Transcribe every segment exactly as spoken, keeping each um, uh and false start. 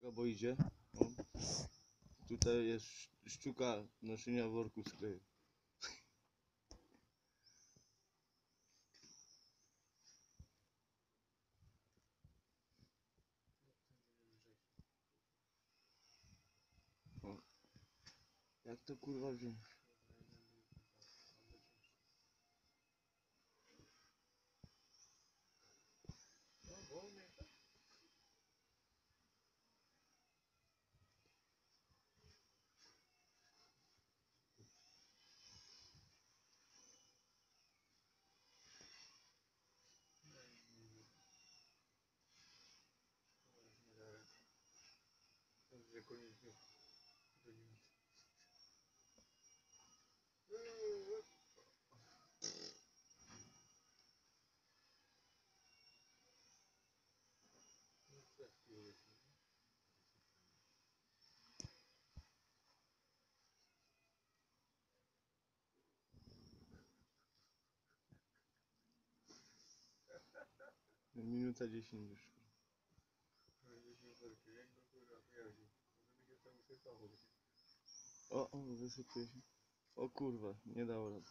Szczuka, bo idzie. O. Tutaj jest szczuka noszenia w worku z kleju. O. Jak to kurwa wziąć? Minuta dziesięć już. O, o, wysypuje się. O kurwa, nie dało rady.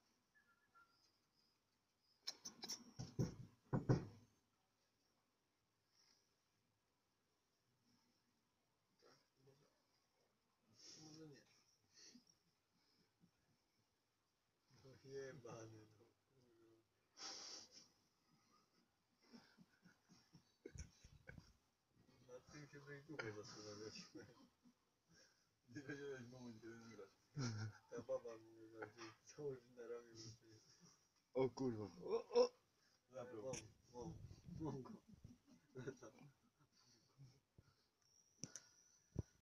Może nie. No jebany, no kurwa. Na tym się do YouTube zastanawiać. Nie wiedziałeś moment, kiedy nagrać. Ta baba mi że całość na ramię wróciła. O kurwa. O, o. Mam, mam, mam go.